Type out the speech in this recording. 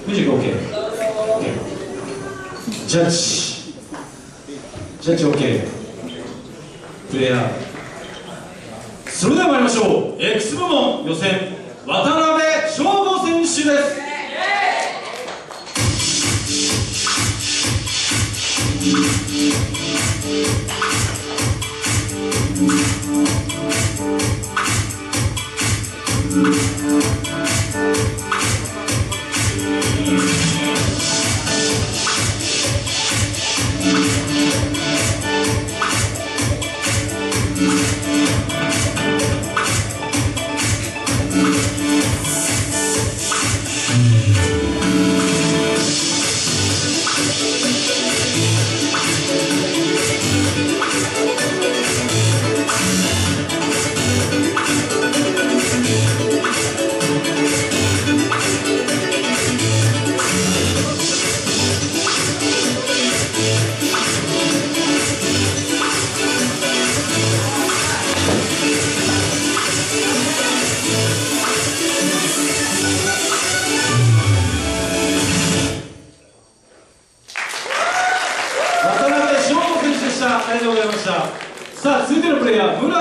ミュージック OK。ジャッジ OK。プレイヤー。それでは参りましょう。X 部門予選、渡辺翔吾選手です。ありがとうございました。さあ、続いてのプレイヤー、